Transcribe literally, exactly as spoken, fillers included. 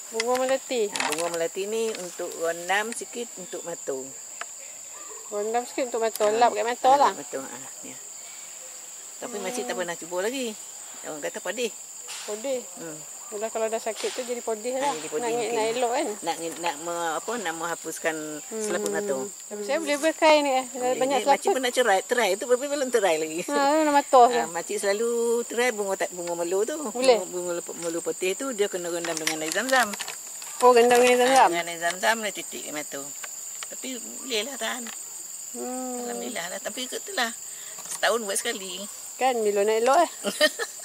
Bunga melati. Ha, bunga melati ni untuk rendam sikit untuk matung. Rendam sikit untuk mata. Lap kat mata lah. Matung. Ha, ya. Tapi hmm. makcik tak pernah cuba lagi. Orang kata pedih. Pedih. Hmm. Yalah, kalau dah sakit tu jadi pedih lah. Ha, jadi pedih nak, nak elok kan. Nak nak me, apa nak menghapuskan hmm. selaput matung. Tapi saya boleh berkai ni. Eh. Banyak selaput. Makcik pernah cerai, try tu tapi belum try lagi. Ha, nak mata. Ha, makcik selalu try bunga tak bunga melu tu. Boleh. Bunga, bunga melu putih tu dia kena rendam dengan air zam-zam. Oh, rendam dengan air zam-zam. Ha, dengan air zam-zam dia titik kat matung. Tapi boleh lah tahan. Hmm. Alhamdulillah lah. Tapi itulah setahun buat sekali. Kan Milo nak elok eh.